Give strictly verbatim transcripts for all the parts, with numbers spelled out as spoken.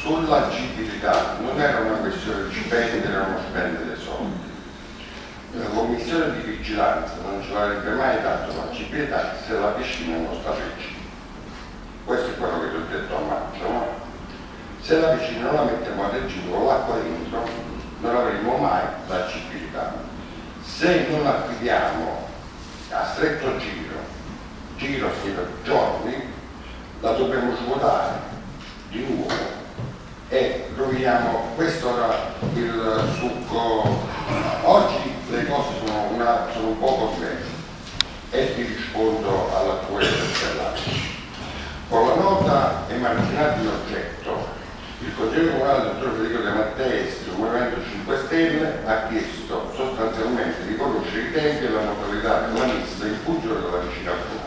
sull'agibilità non era una questione di spendere o non spendere soldi. La commissione di vigilanza non ce l'avrebbe mai dato l'agibilità se la piscina non sta regina. Questo è quello che ti ho detto a maggio, no? Se la piscina non la mettiamo a regime con l'acqua dentro non avremo mai l'agibilità. Se non affidiamo a stretto giro, giro sì per giorni, la dobbiamo svuotare di nuovo e roviniamo. Questo era il succo. Oggi le cose sono, una, sono un poco diverse e ti rispondo alla tua interpellanza. Con la nota emarginata in oggetto, il Consiglio Comunale, dottor Federico De Matteis, del Movimento cinque Stelle, ha chiesto sostanzialmente di conoscere i tempi e la modalità della messa in funzione della piscina comunale.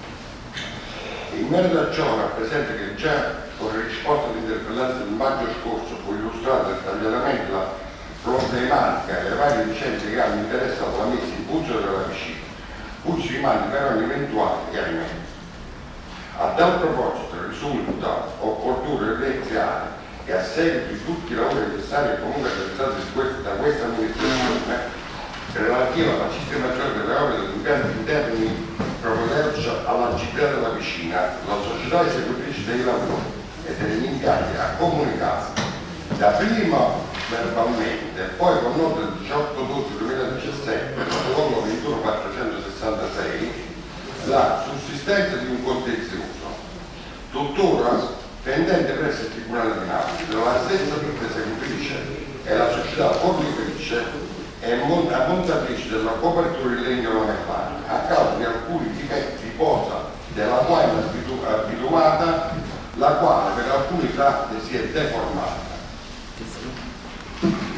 In merito a ciò rappresenta che già con la risposta all'interpellanza del maggio scorso fu illustrata dettagliatamente la problematica e le varie vicende che hanno interessato la messa in funzione della piscina, cui si rimanda però un eventuale chiarimento. A tal proposito risulta opportuno evidenziare che a seguito di tutti i lavori necessari e comunque realizzati da questa amministrazione relativa alla sistemazione delle opere degli impianti interni propoterci all'agibilità della piscina, la società esecutrice dei lavori e degli impianti ha comunicato dapprima verbalmente e poi con nota del diciotto dodici duemiladiciassette, protocollo ventuno quattrocentosessantasei, la sussistenza di un contenzioso, tuttora pendente presso il Tribunale di Napoli, della stessa ditta esecutrice e la società fornitrice e montatrice della copertura in legno lamellare, a causa di alcuni difetti di posa della quale abituata, la quale per alcuni tratti si è deformata.